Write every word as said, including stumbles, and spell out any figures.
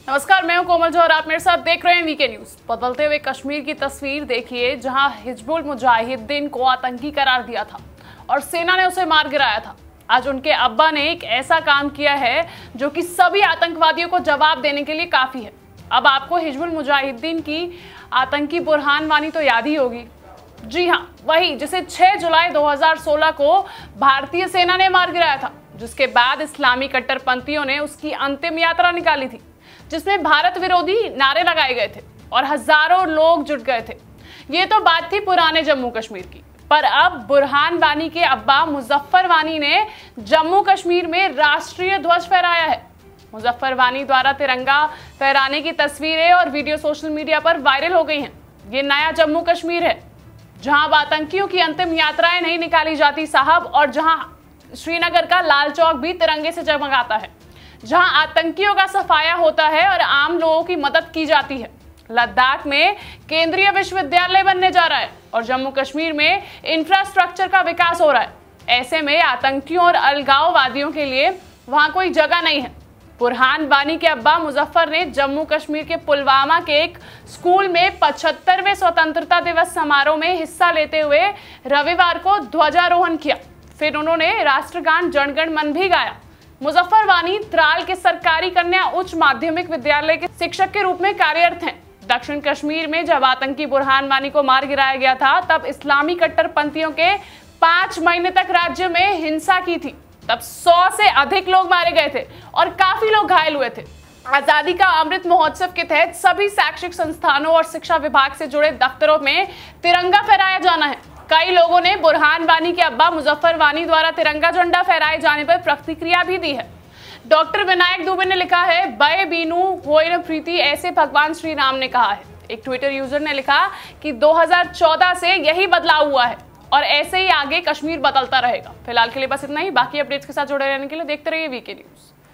नमस्कार, मैं हूं कोमल जो और आप मेरे साथ देख रहे हैं वीके न्यूज। बदलते हुए कश्मीर की तस्वीर देखिए, जहां हिजबुल मुजाहिदीन को आतंकी करार दिया था और सेना ने उसे मार गिराया था। आज उनके अब्बा ने एक ऐसा काम किया है जो कि सभी आतंकवादियों को जवाब देने के लिए काफी है। अब आपको हिजबुल मुजाहिदीन की आतंकी बुरहान वानी तो याद ही होगी। जी हाँ, वही जिसे छह जुलाई दो हज़ार सोलह को भारतीय सेना ने मार गिराया था, जिसके बाद इस्लामी कट्टरपंथियों ने उसकी अंतिम यात्रा निकाली थी, जिसमें भारत विरोधी नारे लगाए गए थे और हजारों लोग जुट गए थे। ये तो बात थी पुराने जम्मू कश्मीर की, पर अब बुरहान वानी के अब्बा मुजफ्फर वानी ने जम्मू कश्मीर में राष्ट्रीय ध्वज फहराया है। मुजफ्फर वानी द्वारा तिरंगा फहराने की तस्वीरें और वीडियो सोशल मीडिया पर वायरल हो गई हैं। ये नया जम्मू कश्मीर है, जहां अब आतंकियों की अंतिम यात्राएं नहीं निकाली जाती साहब, और जहां श्रीनगर का लाल चौक भी तिरंगे से जगमगाता है, जहां आतंकियों का सफाया होता है और आम लोगों की मदद की जाती है। लद्दाख में केंद्रीय विश्वविद्यालय बनने जा रहा है और जम्मू कश्मीर में इंफ्रास्ट्रक्चर का विकास हो रहा है। ऐसे में आतंकियों और अलगाववादियों के लिए वहां कोई जगह नहीं है। बुरहान वानी के अब्बा मुजफ्फर ने जम्मू कश्मीर के पुलवामा के एक स्कूल में पचहत्तरवें स्वतंत्रता दिवस समारोह में हिस्सा लेते हुए रविवार को ध्वजारोहण किया। फिर उन्होंने राष्ट्रगान जन गण मन भी गाया। मुजफ्फर वानी त्राल के सरकारी कन्या उच्च माध्यमिक विद्यालय के शिक्षक के रूप में कार्यरत हैं। दक्षिण कश्मीर में जब आतंकी बुरहान वानी को मार गिराया गया था, तब इस्लामी कट्टरपंथियों के पांच महीने तक राज्य में हिंसा की थी। तब सौ से अधिक लोग मारे गए थे और काफी लोग घायल हुए थे। आजादी का अमृत महोत्सव के तहत सभी शैक्षिक संस्थानों और शिक्षा विभाग से जुड़े दफ्तरों में तिरंगा फहराया जाना है। कई लोगों ने बुरहान वानी के अब्बा मुजफ्फर वानी द्वारा तिरंगा झंडा फहराए जाने पर प्रतिक्रिया भी दी है। डॉक्टर विनायक दुबे ने लिखा है, बय बीनू होय न प्रीति, ऐसे भगवान श्री राम ने कहा है। एक ट्विटर यूजर ने लिखा कि दो हज़ार चौदह से यही बदलाव हुआ है और ऐसे ही आगे कश्मीर बदलता रहेगा। फिलहाल के लिए बस इतना ही। बाकी अपडेट्स के साथ जुड़े रहने के लिए देखते रहिए वीके न्यूज।